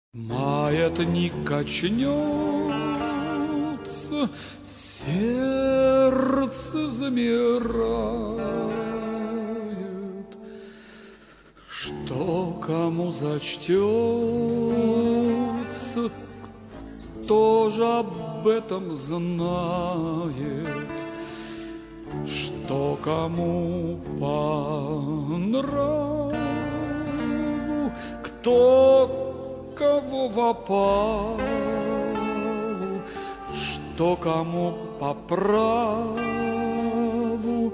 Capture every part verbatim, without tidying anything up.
Маятник качнется, сердце замирает. Что кому зачтется, кто же об этом знает? Что кому по нраву, кто кого в опалу, что кому по праву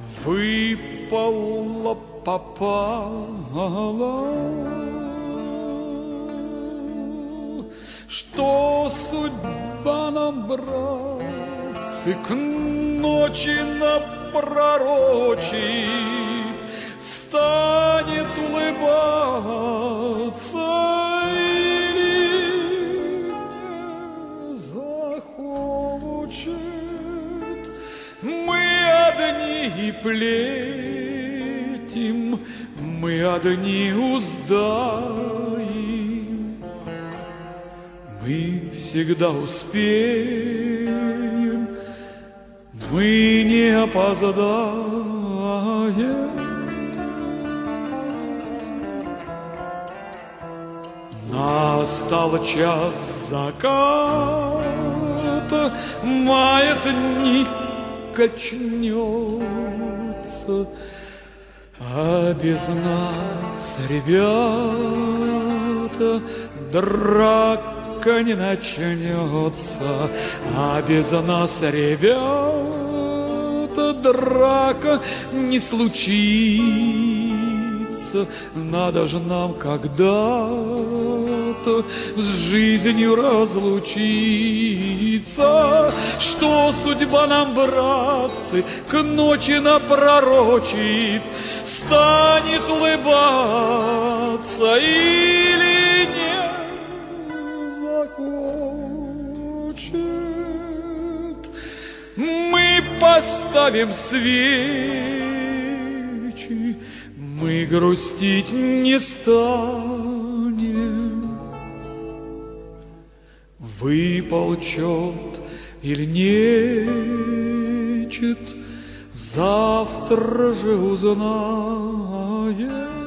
выпало, попало, что судьба нам, братцы, к ночи напророчит, станет улыбаться или не захочет. Мы одни и плетим, мы одни уздаем, мы всегда успеем, мы не опоздаем. Настал час заката, маятник качнется, а без нас, ребята, драка не начнется. А без нас, ребята, драка не случится. Надо же нам когда-то с жизнью разлучиться. Что судьба нам, братцы, к ночи напророчит, станет улыбаться или не захочет. Мы поставим свечи, мы грустить не станем. Выпал чет или нечет, завтра же узнаем.